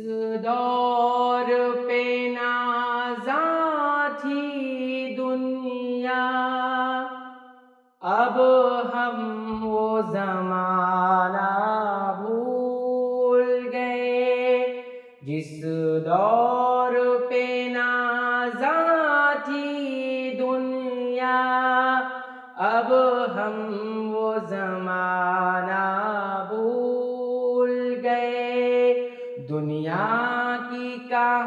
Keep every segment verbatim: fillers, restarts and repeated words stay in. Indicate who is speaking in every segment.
Speaker 1: دور پہ نازاں تھی دنیا، اب ہم وہ زمانہ بھول گئے۔ جس دور پہ نازاں تھی دنیا، اب ہم وہ زمانہ بھول گئے۔ دنیا کی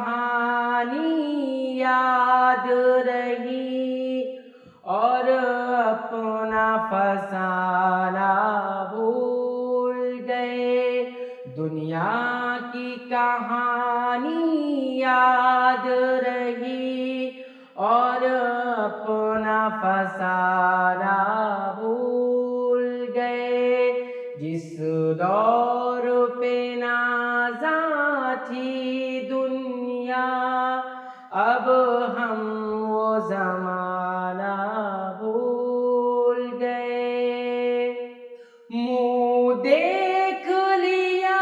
Speaker 1: کہانی یاد رہی اور اپنا فسانہ بھول گئے۔ دنیا کی کہانی یاد رہی اور اپنا فسانہ بھول گئے۔ جس دور پہ نازاں تھی دنیا، اب ہم وہ زمانہ بھول گئے۔ منہ دیکھ لیا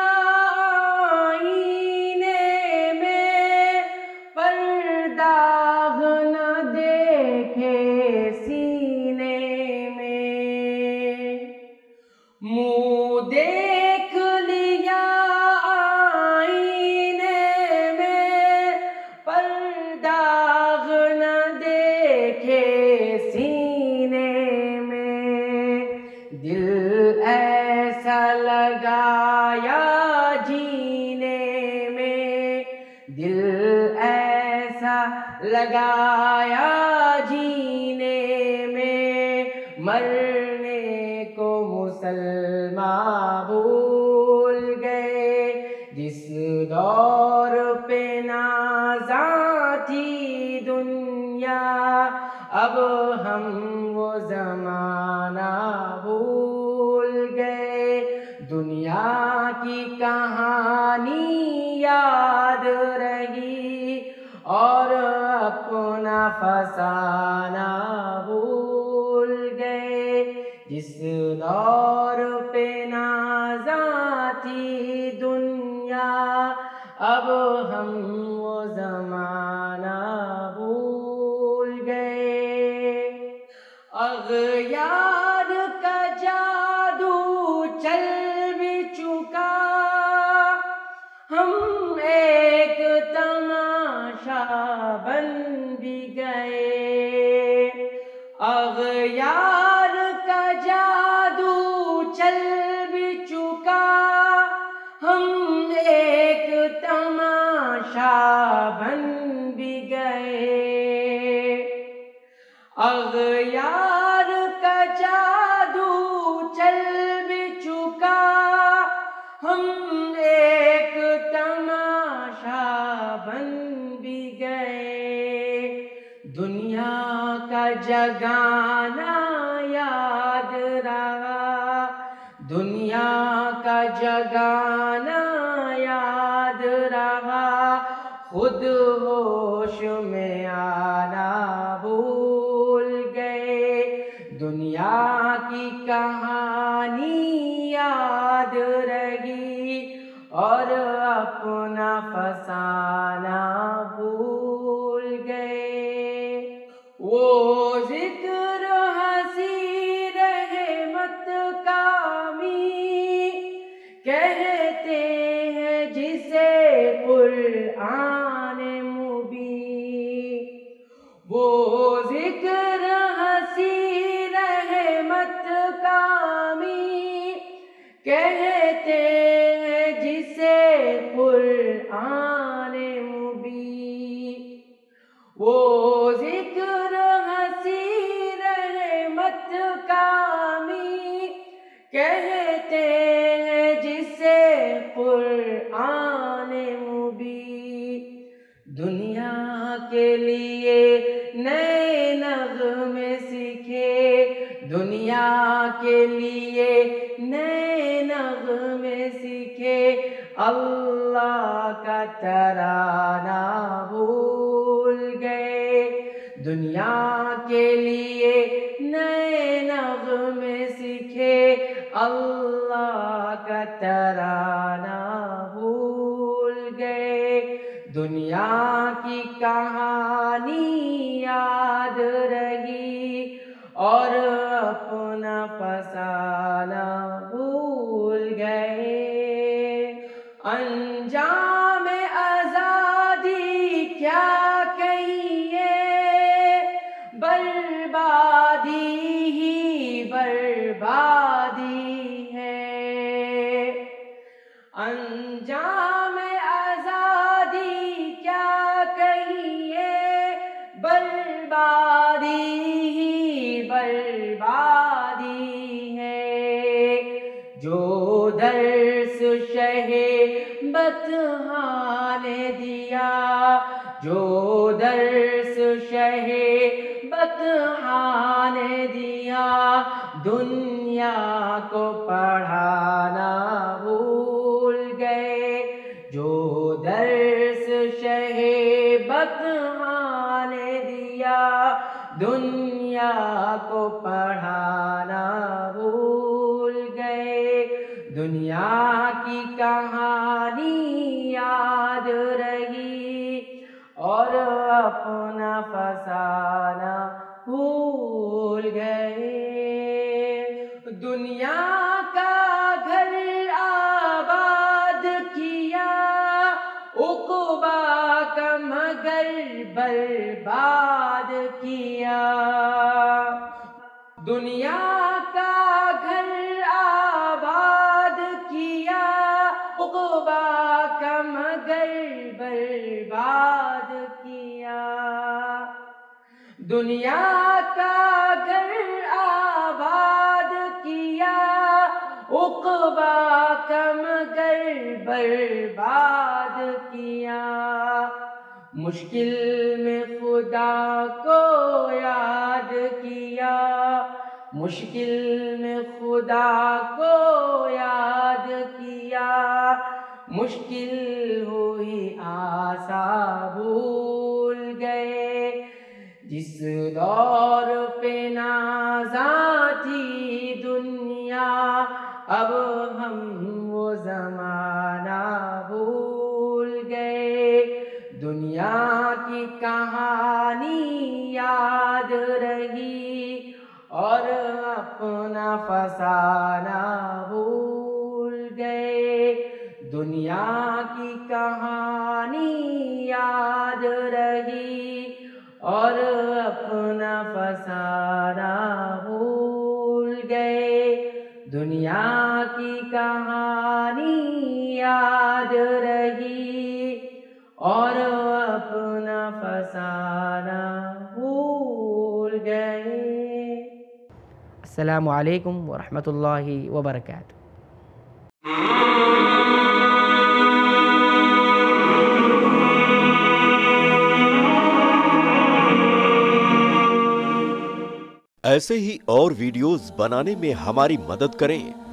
Speaker 1: آئینے میں، پر داغ نہ دیکھے سینے میں۔ منہ دیکھ لیا آئینے میں، پر داغ نہ دیکھے سینے میں۔ دل ایسا لگایا جینے میں، دل ایسا لگایا جینے میں، مرنے کو مسلمان بھول گئے۔ جس دور پہ نازاں تھی دنیا، اب ہم وہ زمانہ بھول گئے۔ دنیا کی کہانی یاد رہی اور اپنا فسانہ بھول گئے۔ جس دور پہ نازاں تھی دنیا، اب ہم وہ زمانہ بھول گئے۔ اغیار کا جادو چل بھی چکا، ہم ایک تماشا بن بھی گئے۔ اغیار کا جادو چل بھی چکا، ہم ایک تماشا بن بھی گئے۔ اغیار کا جادو چل بھی چکا، ہم ایک تماشا بن بھی گئے۔ دنیا کا جگانا یاد رہا، دنیا کا جگانا یاد رہا، خود ہوش میں آنا بھول گئے۔ دنیا کی کہانی یاد رہی اور اپنا فسانہ بھول گئے۔ وہ ذکر ہنسی رحمت کا می کہتے ہیں جسے قرآن مبین۔ وہ ذکر ہنسی رحمت کا می کہتے ہیں جسے قرآن مبین۔ وہ ذکر ہنسی رحمت کا می کہتے ہیں جسے قرآن مبین۔ دنیا کے لیے نئے نغمے سیکھے، دنیا کے لیے نئے نغمے سیکھے، اللہ کا ترانہ بھول گئے۔ دنیا کے لیے نئے نغمے سیکھے، اللہ کا ترانہ بھول گئے۔ دنیا کی کہانی یاد رہی اور اپنا فسانہ بھول گئے. انجام آزادی کیا کہیے، بربادی ہی بربادی ہے. انجام آزادی کیا کہیے، بربادی ہی بربادی ہے. جو درس شہ بطحاں نے دیا، جو درس شہ بطحاں نے دیا، دنیا کو پڑھانا بھول گئے. جو درس شہ بطحاں نے دیا، دنیا کو پڑھانا بھول گئے. دنیا کی کہانی یاد رہی اور اپنا فسانہ بھول گئے. دنیا کا گھر آباد کیا، عقبیٰ کا مگر برباد کیا. دنیا کا گھر آباد کیا، عقبیٰ کا مگر برباد کیا. دنیا کا گھر آباد کیا، عقبیٰ کا مگر برباد کیا. مشکل میں خدا کو یاد کیا، مشکل میں خدا کو یاد کیا. مشکل ہوئی آسا بھول گئے. جس دور پہ نازاں تھی دنیا، اب ہم وہ زمانہ بھول گئے. دنیا کی کہانی یاد رہی اور اپنا فسانہ بھول گئے. دنیا کی کہانی یاد رہی اور اپنا فسانہ بھول گئے. دنیا کی کہانی یاد رہی اور اپنا فسانہ بھول گئے. السلام علیکم ورحمۃ اللہ وبرکاتہ.
Speaker 2: ایسے ہی اور ویڈیوز بنانے میں ہماری مدد کریں